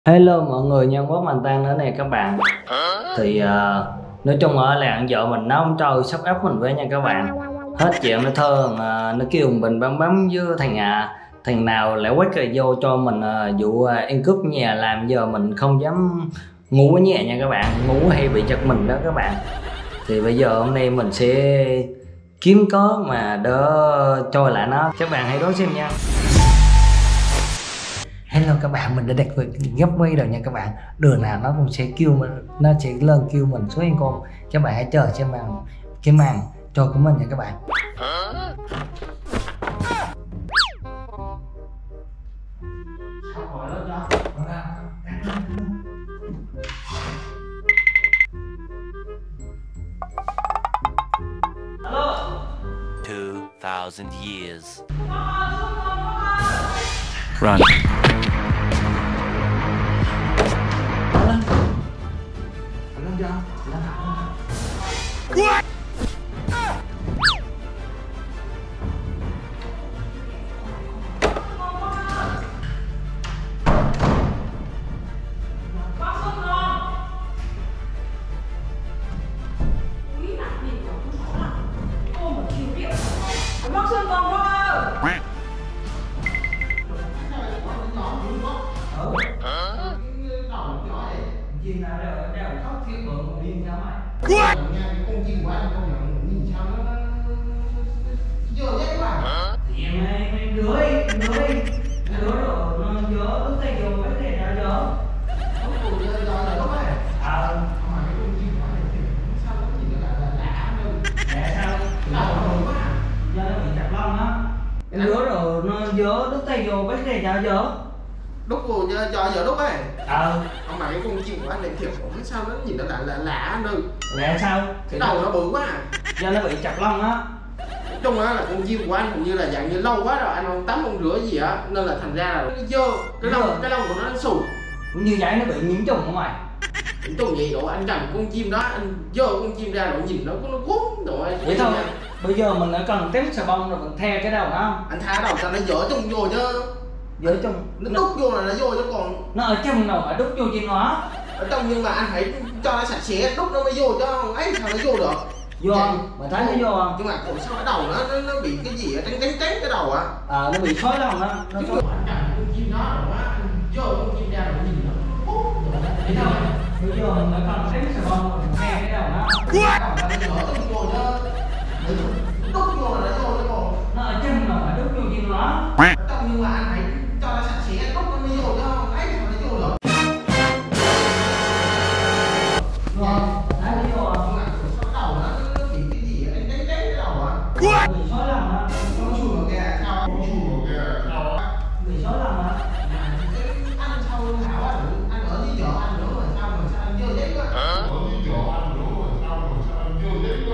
Hello mọi người, nhân bố mạnh tan nữa nè các bạn. Nói chung ở làng vợ mình nó không trôi sắp ép mình với nha các bạn. Hết chuyện nó thơ nó kêu mình bấm với thằng nào lại quét rồi vô cho mình vụ ăn cướp nhà làm giờ mình không dám ngủ ở nhà nha các bạn, ngủ hay bị giật mình đó các bạn. Thì bây giờ hôm nay mình sẽ kiếm cớ mà đỡ trôi lại nó, các bạn hãy đón xem nha. Hello các bạn, mình đã đặt gấp quay rồi nha các bạn. Đường nào nó cũng sẽ kêu mình, nó sẽ lên kêu mình số ăn côn. Các bạn hãy chờ xem cái màn trôi của mình nha các bạn. Hello. 2000 years. Run. What? What? Nghe cái con chim của anh công nhận nhìn sao nó dơ dễ quá. Thì em rửa rồi nó dở lúc tay vô mấy cái nào dở. Nó còn dơ lắm ấy. Mà cái con chim của anh này sao nó nhìn nó lạ hơn. Lạ sao? Đầu nó bự quá. Do nó bị chặt lông á. Em rửa rồi nó dở lúc tay vô mấy cái nào dở. Đúc vô giờ đúc ấy. Mà cái con chim của anh này thiệt không sao nó nhìn nó lạ hơn. Lạ sao? Cái đầu nó bự quá. Do nó bị chặt lông á. Nói chung á là con chim của anh cũng như là dạng như lâu quá rồi anh không tắm không rửa gì á nên là thành ra là nó dơ, cái lông của nó xù. Như vậy nó bị nhiễm trùng hả mày? Nhiễm trùng gì độ anh cầm con chim đó anh dơ con chim ra rồi nhìn nó cuốn rồi. Vậy thôi. Bây giờ mình đã cần test xà bông rồi mình the cái đầu nó. Anh tha đầu cho nó dở chung vô chứ. Dở chung. Nó đút vô là nó vô chứ còn. Nó ở trong đâu mà đút vô trên nó. Ở trong nhưng mà anh phải cho nó sạch sẽ đút nó mới vô chứ không ấy sao nó vô được. Vô không? Mày thấy nó vô không? Nhưng mà còn sao cái đầu nó bị cái gì ở trắng cái đầu á. Nó bị xói lông đó. Nó xói. Anh cầm con chim đó rồi á, anh dơ con chim ra rồi nhìn nó vậy thôi. Bây giờ mình đã cần test xà bông rồi mình the cái đầu nó. Đầu nó dở chung vô chứ. Đút vô là nó vô chứ còn. Nó ở trong đâu mà đút vô trên nó. Ở trong nhưng mà anh phải cho nó sạch sẽ đút nó mới vô chứ không ấy sao nó vô được. Thấy nó vô không? Nhưng mà sao cái đầu nó bị cái gì ở trắng cái đầu á. Bị xói lông á. Nó chui vào kìa sao? Bị xói lông á. Anh sao hảo anh ở dưới chợ anh nữa mà sao anh dơ giấy quá. Ở dưới chợ anh nữa mà sao anh dơ giấy quá.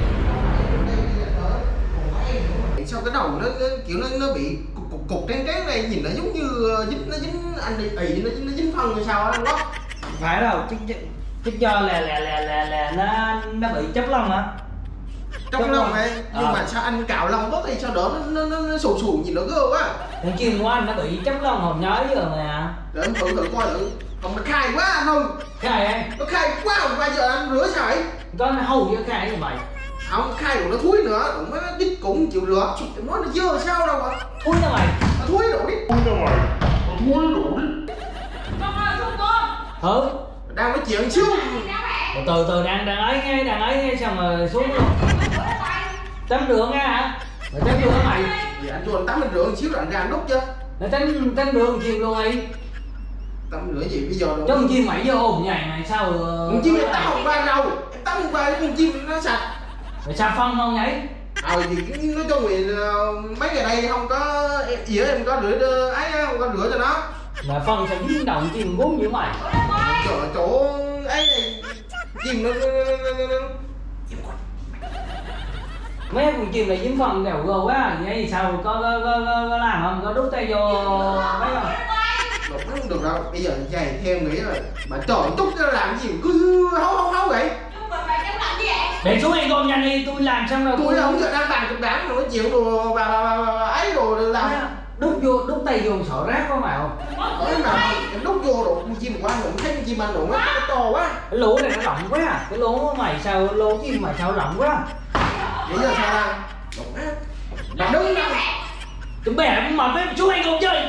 Sao cái đầu nó kiểu nó bị cục trắng này nhìn nó giống như dính anh ị nó dính phân hay sao á đó. Phải đâu, chứ do là nó bị chóc lông á. Trong lông ấy, nhưng mà sao anh cạo lông tốt thì sao đỡ nó xù nhìn nó gơ quá. Con chim của anh nó bị chóc lông hồi nhói giờ mà. Để em thử coi thử. Còn nó khai quá anh ơi. Khai ấy. Nó khai quá bây giờ anh rửa sao ấy. Có hầu với khai như vậy. Không khai rồi nó thúi nữa, rồi mới đít cũng chịu rửa. Nói nó dơ sao đâu mà. Thúi ra mày. Nó thúi rồi đi. Ừ. Đang nói chuyện xíu. Từ đang ấy nghe xong rồi xuống luôn. Tắm rửa nghe hả? Mày tắm rửa mày. Vậy anh vô anh tắm anh rửa một xíu rồi anh ra anh đút chứ. Mày tắm rửa một chiều luôn đi. Tắm rửa gì bây giờ đâu. Con chim mày vô hồn nhảy mày sao? Con chim em tắm không qua đâu. Em tắm không qua con chim nó sạch. Mày sao phân không nhảy? Thì nói chung thì mấy ngày đây không có gì em có rửa ấy không có rửa cho nó. Mà phân sao dính đầu chim gốm dữ mày. Chỗ ấy này chim nó mấy con chim này dính phân đều gồ quá vậy thì sao có làm không, có đút tay vô mấy không? Không được đâu, bây giờ dày theo nghĩ là bà trời túc nó làm gì cứ hấu vậy. Để xuống ăn cơm nhanh đi, tôi làm xong rồi Tôi không sợ đang bàn chụp đám rồi nói chuyện đồ bà ấy đồ làm. đút tay vô sợ rác có mày không? Thế mà em đút vô rồi con chim của anh đụng thấy con chim anh đụng nó to quá. Cái lỗ này nó rộng quá à. Cái lỗ của mày sao lỗ chim mày sao rộng quá? Vậy giờ sao ra? Đụng á. Mà đứng đâu? Tụi bè mà với chú anh không chơi.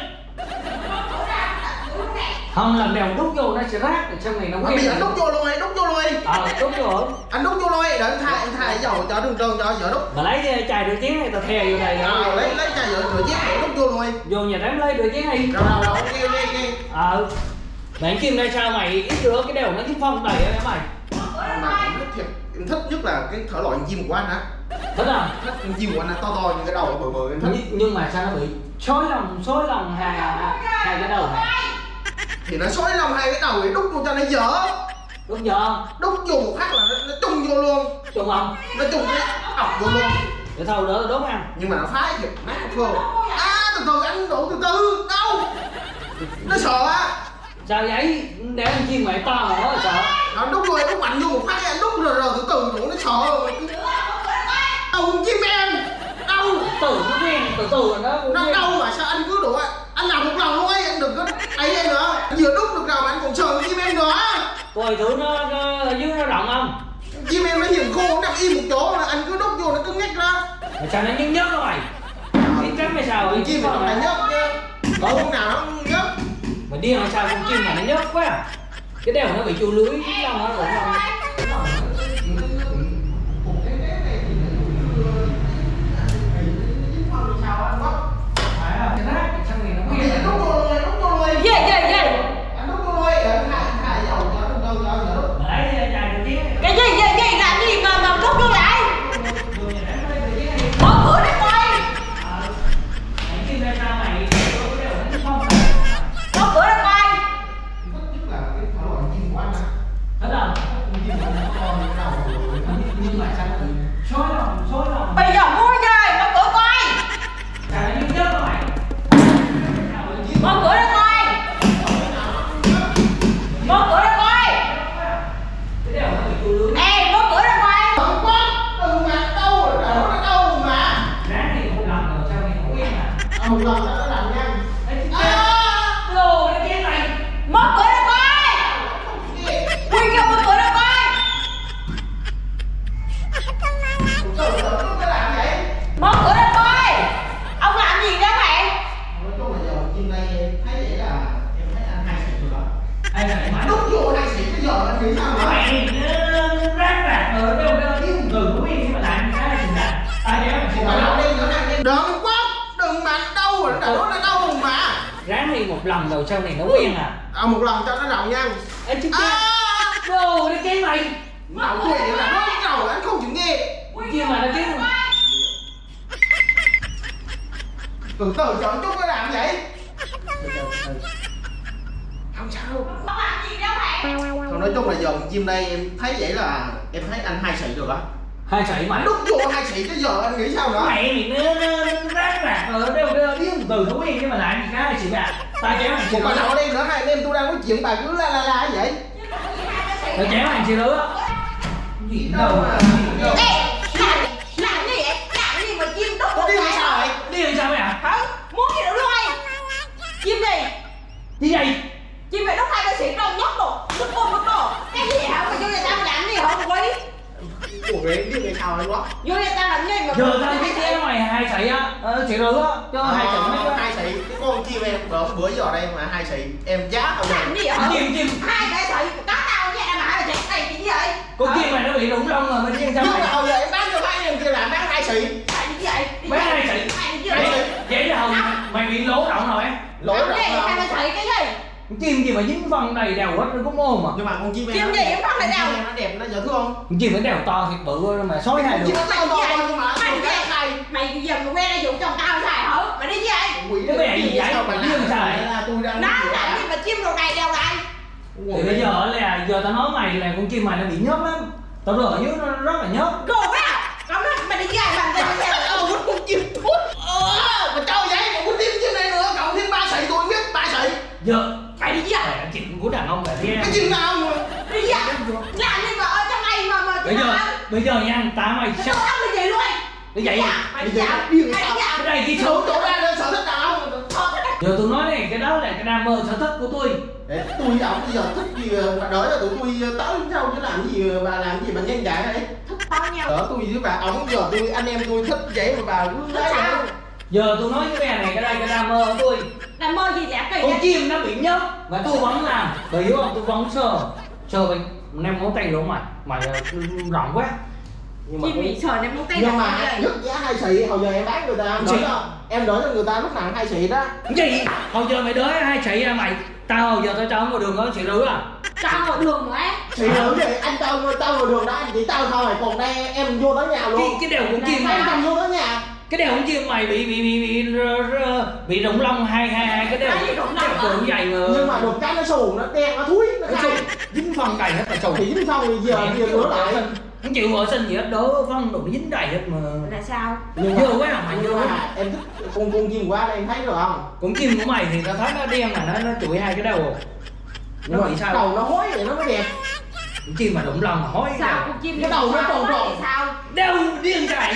Không lần nào đút vô nó sẽ rác rồi trong này nó quen. Bây giờ anh đút vô luôn đi, đút vô luôn đi. Đút vô. Anh đút vô luôn đi, để anh thay dầu cho đường trơn cho vợ đút. Mà lấy chai rửa chén này tao thè vô đây rồi. Lấy chai rửa chén để đút vô luôn đi. Vô nhà đám lấy rửa chén đi. Rồi đi. Bạn chim đây sao mày ít rửa cái đều nó chứ phong đầy á mày. Mà em thích nhất là cái thể loại chim của anh á. Thích không? Thích con chim của anh là to như cái đầu bự em thích. Nhưng mà sao nó bị xối lòng hai cái đầu này? Thì nó xối lòng hai cái đầu thì đút vô cho nó dở. Đút vô? Đút vô một phát là nó chung vô luôn. Chung không? Nó chung cái ọc vô luôn. Để thôi đỡ đốt ăn. Nhưng mà nó phá thiệt nát không. Từ từ anh đổ từ từ. Đâu? Nó sợ á. Sao vậy? Để con chim mày to mà nó sợ. Nó đút vô đút mạnh vô một phát anh đút rồi từ từ đủ nó sợ. Đâu con chim em. Đâu? Từ nó quen từ nó đâu mà sao anh cứ đổ anh làm một lần luôn ấy, anh đừng có ấy đây nữa. Anh vừa đút được rồi mà anh còn sợ chim em nữa. Coi thử nó ở dưới nó rộng không? Chim em nó hiền khô, nó nằm im một chỗ mà anh cứ đút vô nó cứ ngách ra. Mà sao nó nhớt đó mày? Biết trắng hay sao? Con chim mà nó nhớt chứ. Có con nào nó nhớt. Mà điên hay sao con chim mà nó nhớt quá à? Cái đèo nó bị chu lưới lông nó rồi không? Bây giờ mua rồi, mở cửa coi. Mở cửa ra coi. Mở cửa ra coi. Ê, mở cửa ra coi. Không có, đừng mà đâu rồi, nó đâu mà. Ráng thì một lần rồi sao mày không biết mà. Một lần nó làm nhanh. Đồ cái kia này. Mở cửa ra coi. Quy kêu mở cửa ra coi. Mở cửa ra coi. Ông làm gì đó mày? Nói chung là giờ chim đây em thấy vậy là em thấy anh hai xịt rồi đó. Ai lại mày? Đút vô hai xịt cái giờ anh nghĩ sao hả? Mày rác rạc ở đâu đâu biết từ nó biết nhưng mà làm cái gì nè. Ai để mày Mà đâu đi nữa anh đừng quá, đừng mà đâu rồi, nó đâu mà. ráng đi một lần rồi sau này nó quen à. Một lần cho nó rộng nha. Ê chứ đồ cái kia mày. Rộng quỷ là nó rầu anh không chịu nghe. Kia mà nó chứ. Từ từ cho chút nó làm vậy. Không sao đâu. Ông làm gì đó mày? Thôi nói chung là giờ con chim đây em thấy vậy là em thấy anh hai xị được á. Hai sợi mày. Đút vô hai xị cái giờ anh nghĩ sao nữa? Mày nó rác rạc ở đâu đâu biết từ nó quen nhưng mà làm gì cái chị bà. Tao chém mày Một bà nào đi nữa hai anh em tôi đang nói chuyện bà cứ la vậy. Tao chém mày chị nữa. Gì đâu mà. Ê, làm gì vậy? Làm gì mà chim đút Có đi làm sao vậy? Đi làm sao mày à? hả? Muốn gì nữa luôn? Chim gì? Gì vậy? Chim mày đút hai cái xịt đâu nhóc đồ. Đút đồ. Cái gì hả? Mà vô nhà tao làm gì hả quý? Ủa vậy biết ngày sao anh quá. Vô nhà tao làm gì mà? Giờ tao biết thế mày hai sợi á. Chị rửa á. Cho hai sợi mấy hai xị cái con chim em bữa giờ đây mà hai xị em giá tao làm gì hả? Chim. Hai cái sợi cá tao với em mà hai cái xịt này gì vậy? Con chim mày nó bị rụng lông rồi mày đi làm sao nhưng mày? mà hồi giờ em bán cho hai em kia làm bán hai xị. Tại gì vậy? Bán hai sợi. Vậy là hồi mày bị lỗ rộng rồi á. Lỗ Làm rộng gì? Hai cái sợi cái gì? Con chim gì mà dính phân đầy đều hết nó có mồm mà. nhưng mà con chim em Chim gì em bắt lại đâu? nó đẹp nó dễ thương. Con chim nó đều to thiệt bự mà xói hai được. Chim nó to to nhưng mà Mày gì? Mày giờ mà quen ra dụng chồng tao xài hả? Mày đi với ai? Cái mẹ gì vậy? Mày Điên sao vậy? tôi đang Nó làm gì mà chim đồ này đều lại? Thì bây giờ là giờ tao nói mày là con chim mày nó bị nhớt lắm. Tao rửa ở dưới nó rất là nhớt. Cô quá à? Ông nói mày đi với ai bằng cái muốn con chim thuốc mà trâu vậy mà muốn thêm chim này nữa cộng thêm ba sợi tôi biết ba sợi. Giờ mày đi với ai? chuyện của đàn ông là thế. Cái chim nào mà Đi với ai? Làm gì mà ở trong đây mà bây giờ nha tao mày sao ông đi về luôn? như vậy Mày đi giờ dạo. điên Mày đi sao? dạo. cái này đi số xuống chỗ ra lên sở thích nào Giờ tôi nói này, cái đó là cái đam mê sở thích của tôi. Để tôi với ông bây giờ thích gì mà đợi cho tụi tôi tới đâu chứ làm gì bà làm gì mà nhanh chạy đấy. Thích bao nhau. Đỡ tôi với bà ông giờ tôi anh em tôi thích vậy mà bà cứ Thích lấy sao? vậy. Giờ tôi nói cái bè này, cái đây cái đam mê của tôi. Đam mê gì lạ kỳ Con vậy? chim nó bị nhớt và tôi vẫn làm. Bởi hiểu không? Tôi vẫn sờ bên nem ngón tay luôn mày rộng quá. Nhưng mà Chim bị sờ nem ngón tay. nhưng mà nhất giá 2 xị hồi giờ em bán người ta em đổi cho người ta lúc nào 2 xị đó. Cái gì? Hồi giờ mày đới 2 xị à mày? Tao hồi giờ tao cho ngoài đường có xị rưỡi à? Tao ở đường mà. Xị rưỡi gì? Anh tao ngồi đường đó anh chỉ tao thôi, còn đây em vô tới nhà luôn. Cái đèo con chim Em mày. cầm vô tới nhà. Cái đèo con chim mày bị rụng lông hai cái đèo. Cái gì rụng lông hả? Tượng dày mà. Nhưng mà được cái nó xuồng, nó đen, nó thúi, nó Cái khai. sùng dính phân đầy hết là sùng. Thì dính xong thì giờ rửa lại. Không chịu vệ sinh gì hết, đỡ phân đồ dính đầy hết mà. Là sao? Nhưng Dơ quá à mày, dơ nhưng quá. mà em thích con chim quá em thấy được không? Con chim của mày thì tao thấy nó đen mà nó chụi hai cái đầu. Nhưng Nó mà bị sao? đầu nó hối vậy nó mới đẹp. Con chim mà đụng lòng mà hói cái Sao đầu. con chim Cái đầu nó tròn tròn. Sao? Đeo điên chạy.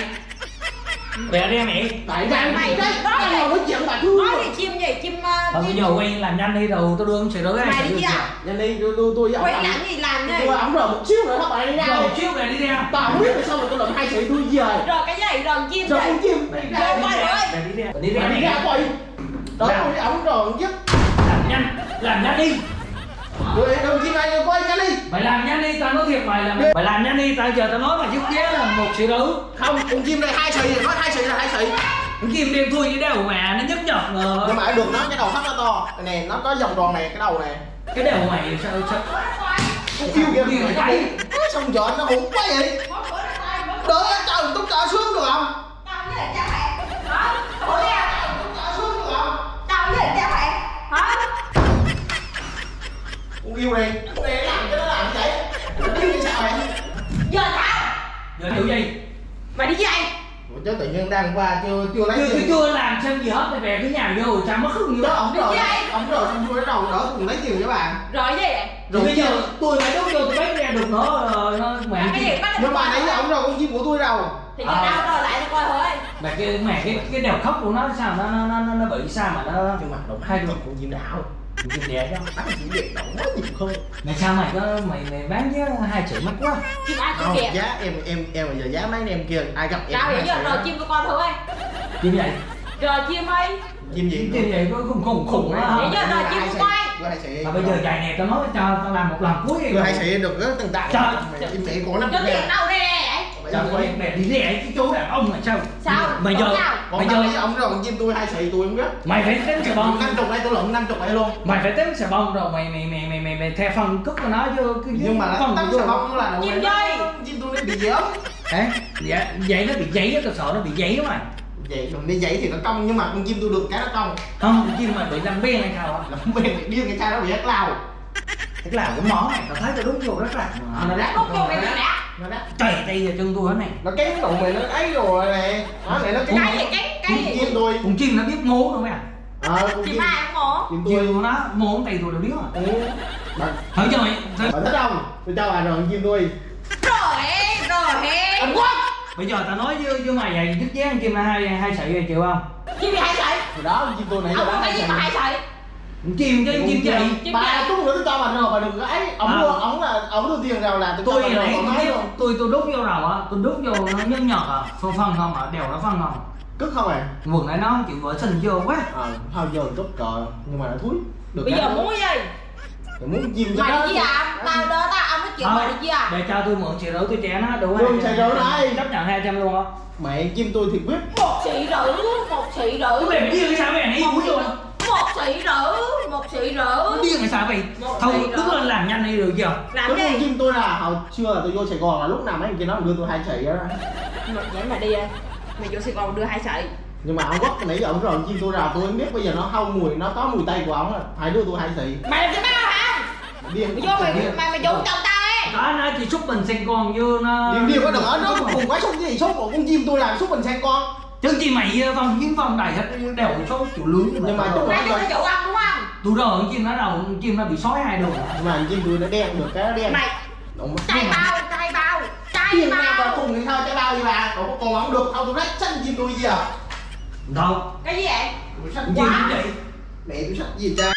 Bè ra mẹ. Tại ra Mày mày nói đang gì? ngồi nói chuyện bà thương. Nói thì chim gì? Chim Thôi bây giờ quen làm nhanh đi rồi tao đưa con xì rưỡi Mày đi chứ à? Nhanh đi tôi với Quay ông làm gì làm tôi đi? ổng rồi một xíu nữa các bạn đi ra Rồi đi. chiếu về đi ra. Tao không biết là sao mà tôi làm 2 xị tôi về. Rồi cái gì? Rồi chim Rồi gì? con chim Mày đi ra Vô đi. quay rồi. Mày đi ra. Đi ra. Mày đi ra coi. Đó Nào. tôi với ổng rồi chứ. Làm nhanh đi. Rồi đồng chim này coi nhanh đi. Mày làm nhanh đi, tao nói thiệt mày là mày làm nhanh đi, tao giờ tao nói mày giúp giá là 1 xì rưỡi. Không, con chim này 2 xị, nói 2 xị là 2 xị. Con chim đen thui với đeo mà nó nhức nhật ngờ. Nhưng mà được nó cái đầu thấp nó to. Cái này nó có vòng tròn này, cái đầu này. Cái đeo mày sao Con kêu kìa Kêu mày nó thấy. hụt. Xong giờ nó hụt quá vậy. Đỡ trời túc trợ xuống được không? Tao với lại cha mẹ. Hả? Ủa nha? Túc trợ xuống được không? Tao với lại cha mẹ. Hả? Con kêu này, con này làm cái nó làm như vậy. Nó kêu như sao vậy? Giờ sao? giờ kiểu gì? Mày đi dây. Ủa chứ tự nhiên đang qua chưa lấy Chưa tiền. chưa làm xem gì hết, mày về cái nhà vô rồi sao mất hứng Chứ nhiều. ổng rồi, Đi ổng rồi xong tôi đầu đỡ cùng lấy tiền cho bạn. Rồi cái gì vậy? Rồi bây giờ tôi lại đốt vô tôi bắt ra được nữa nó mẹ Cái gì? Bắt Nhưng mà nãy giờ ổng rồi con chim của tôi đâu. thì giờ tao rồi lại tao coi thôi. mẹ cái đèo khóc của nó sao nó bị sao mà nó Nhưng mà động hai hai đứa con chim đảo. chim đẻ đó. Bắt chim đẹp động quá nhiều không? Mày sao mày có mày bán với 2 triệu mắc quá. Chim ai cũng Không, kìa. giá em bây giờ giá mấy anh em kia ai gặp em. Sao vậy hai giờ xị rồi đó. chim tao coi thử ơi. Chim vậy? Rồi chim ơi. Chim gì? Chim vậy có khùng Vậy á. giờ rồi chim hai của xị. quay. Tôi 2 xị. Mà bây giờ dài nè tao nói cho tao làm một lần cuối đi. Tôi 2 xị được cái từng tạ. Trời. Chim xị của 5 Cho tiền đâu ra vậy? Trời ơi mẹ đi rẻ cái chỗ đàn ông là sao? Sao? Mày Chỗ giờ nào? Còn mày tao giờ với ông rồi con chim tôi 2 xị tôi không biết. mày phải tính xà bông. 50 đây tôi lượm 50 đây luôn. Mày phải tính xà bông rồi mày theo phân cất của nó chứ cái Nhưng mà phân tấm của xà tôi. bông nó là Chim dây. chim tôi nó bị gì ốm. Hả? Dạ, vậy nó bị giấy á, tao sợ nó bị giấy á mày. Vậy còn đi vậy thì nó cong nhưng mà con chim tôi được cái nó cong. Không, con chim mày bị làm ben hay sao á? Là không biết bị điên cái cha nó bị hất lao. Tức là cái món này tao thấy tao đúng vô rất là Nó đắt Không vô cái gì nè. nó đắt. trời tay vào chân tôi hết này. Nó cắn đầu mày nó ấy rồi nè. Đó này nó Cái cắn gì cái gì? chim tôi. Con chim nó biết múa đâu mày à? Con Chim ai cũng ngủ. chim Chim tôi. của nó múa tay tôi đều biết rồi. Bạn Thử cho mày. bạn thích không? Tôi cho bà rồi con chim tôi. Rồi Anh quá. Bây giờ tao nói với mày vậy, dứt giá con chim là hai sợi vậy chịu không? Chim bị hai sợi. Thì đó con chim tôi nãy giờ Ông đã không hai cái gì sợi. mà hai sợi. Con chim chứ con chim vậy. Chim Bà vậy. chút nữa tôi cho bà rồi bà đừng có ấy. Ổng À. mua ổng đưa tiền rồi là tôi Tôi cho bà nãy rồi bà máy luôn. tôi đút vô đầu á, tôi đút vô nó nhớt nhợt à, phân không à, đều nó phân không. Cất không à? Vừa nãy nó không chịu vệ sinh vô quá. Thôi giờ tốt cờ nhưng mà nó thúi. Được Bây cái giờ đó. muốn cái gì? Thì muốn chim cho Mày nó. đi chứ à? Tao đó tao ông nói chuyện mày đi chứ à? Để cho tôi mượn triệu rưỡi tôi trẻ nó đủ Mượn triệu rưỡi đây. chấp nhận 200 luôn không? Mẹ chim tôi thiệt biết. 1 triệu rưỡi, 1 triệu Cái rưỡi. mày điên hay sao mày này Một uống triệu luôn. rưỡi, 1 triệu rưỡi, 1 triệu rưỡi. Điên hay sao mày? Một Thôi tỷ đứng đó. lên làm nhanh đi được chưa? Làm Đúng con gì? chim tôi là hồi xưa là tôi vô Sài Gòn là lúc nào mấy anh kia nó cũng đưa tôi 2 sợi đó. Vậy mà đi ơi. Mày vô Sài Gòn đưa 2 sợi. Nhưng mà ông quốc nãy giờ ông rồi chim tôi ra tôi không biết bây giờ nó hâu mùi nó có mùi tay của ông phải đưa tôi 2 sợi. Mày làm cái bao hả? Điên. Mày vô mày vô chồng tao đi. Đó nó chỉ xúc mình sen con như nó. Điên có đừng ở nó cùng quá xúc cái gì xúc của con chim tôi làm xúc mình sang con. Chứ gì mày phong kiếm phong đầy hết đều số chủ lưới. Nhưng mà chúng Mày vô cái chủ ông đúng không? tôi rồi con chim nó đầu con chim nó bị sói hai đường. Nhưng mà con chim tôi nó đen được cái nó đen. Mày Ông trai bao, trai bao, trai Chim nào bà bao. cùng thì sao trái bao vậy bà? Còn ông được, ông tôi rách xanh chim tôi gì à? Đâu? Cái gì vậy? Tôi xanh Con chim quá. cũng vậy. Mẹ tôi sách gì cha.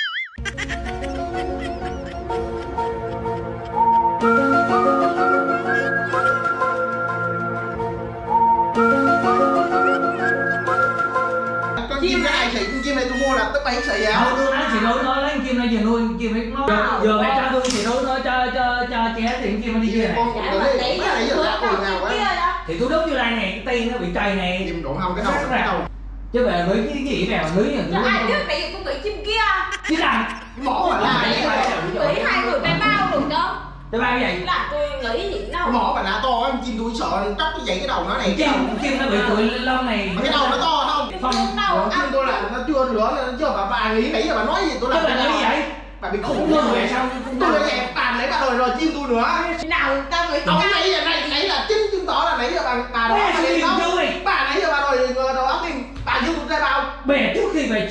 Con chim cái này xị, con chim này tôi mua là tới 7 xị à. Thôi tôi nói chị đối nó lấy chim này vừa nuôi chim ấy nó. Giờ mẹ cho tôi chị đối nó cho ché tiền chim nó đi kia này. Con cũng tới đây, nãy giờ đã cười nào quá. Thì tôi đốt vô đây này, cái tay nó bị trầy này. Chim độ không cái đầu. Chứ bà ngửi cái gì mẹ ngửi Chứ ai biết mẹ con ngửi chim kia. chứ làm Mỏ bà la Ngửi hai người tay bao được không? tay bao vậy Là tôi ngửi gì đâu. mỏ bà la to á, chim tôi sợ tróc cái vậy cái đầu nó này. chim nó bị tụi lông này Cái đầu nó to không? Không. Chim tôi là nó chưa nữa chứ bà nghĩ nãy giờ bà nói gì tôi làm. chứ bà nghĩ vậy Bà bị khủng luôn luôn rồi vậy. sao Tôi là vậy bà lấy bà rồi chim tôi nữa. Nào tao ngửi Ông chim nãy giờ nãy là chính chứng tỏ là nãy giờ bà đó bà đi đâu. Bà nãy giờ bà rồi đầu óc đi. Bà vô tôi ra bao. bè trước khi bà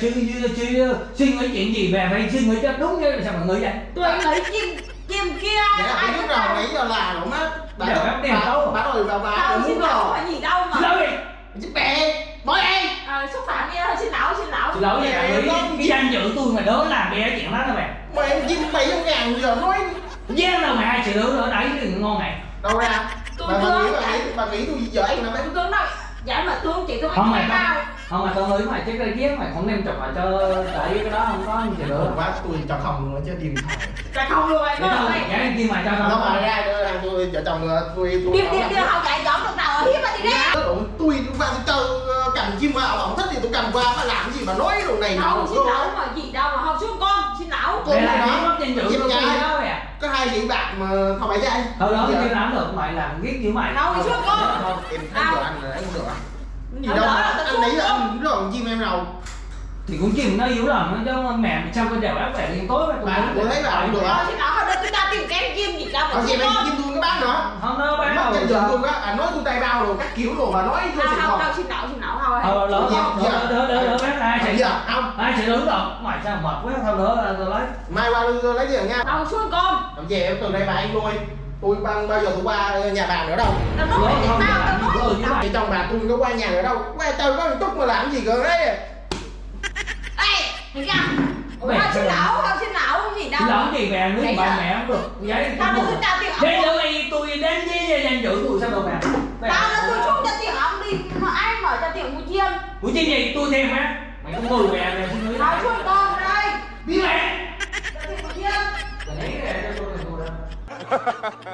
suy nghĩ chuyện gì bà phải suy nghĩ cho đúng như là sao mà nghĩ vậy tôi ngửi chim kia. Vậy là tôi biết rồi nãy giờ là rồi má. Bà rồi vào bà Đâu muốn xin lỗi rồi. phải gì đâu mà. xin lỗi đi Chứ bè mỗi em. Xúc phạm nghe thôi, xin lỗi. xin lỗi vậy bà nghĩ cái danh dự tôi mà đỡ làm bè chuyện đó nè bà Mà em chim 700.000 giờ nói gian đâu mà ai chịu đỡ đẩy cái ngon này đâu ra. Bà nghĩ tôi dở anh lắm đấy. Tướng nói dạ mà tướng chị tôi không phải mày bao. không mà tôi nghĩ mày chắc cái ghét mày không đem chụp mà cho đẩy cái đó không có gì nữa Quá tôi cho không nữa chứ điên thật. Chả không luôn anh để có thôi đây. giải kia mày cho Nó không mà ra đưa thằng tôi vợ chồng tôi Điêu không chạy giỏng được nào ở hiếp mà đi đấy. tôi qua tôi chơi cầm chim qua ông thích thì tôi cầm qua mà làm gì mà nói đồ này nọ. Không xin lỗi mà gì đâu mà không xuống con xin lỗi. để lại đi mất danh dự tôi đó mày Có 2 tỷ bạc mà không phải trai. thôi đó chưa làm được mày làm ghét kiểu mày Đâu đi xuống con. Em thấy giờ anh là anh không được. Gì Đâu đâu đó mà là tao anh xuống nghĩ là con. anh rồi chim em đâu. thì cũng chìm nó yếu lòng chứ mẹ sao con đều áp về liên tối Tôi thấy bà không được á. Xin lỗi không được chúng ta tìm kém chim gì đâu mà Còn xuống chim em con. chim tôi cái bán nữa. không nó bán Mất đâu danh dự tôi á, anh nói tôi tay bao rồi các kiểu rồi mà nói vô sự Không thật. đâu xin lỗi thôi. đỡ bán ai sẽ Giờ không. ai sẽ đứng đâu mày sao mệt quá thôi nữa tôi lấy Mai qua tôi lấy tiền nha. Đâu xuống con. Làm về em từ đây bà anh nuôi. Tôi bao giờ tôi qua nhà bà nữa đâu. Tao nói mày bao tao nói gì đâu. Thì chồng bà tôi có qua nhà nữa đâu. Qua chơi có một chút mà làm gì cơ đấy. Ê, thấy chưa? Không xin lỗi gì đâu. xin lỗi gì mẹ nước bà mẹ không được giấy Tao nói tôi trả tiền giấy ông. nữa đi tôi đến với danh dự tôi sao đâu mẹ Tao nói tôi xuống trả tiền ông đi. Mà ai mở trả tiền của chiên. của chi gì tôi thêm á mày không ngồi mẹ xin lỗi Nói xuống con đây. biết mẹ Trả tiền của chiên. lấy ra cho tôi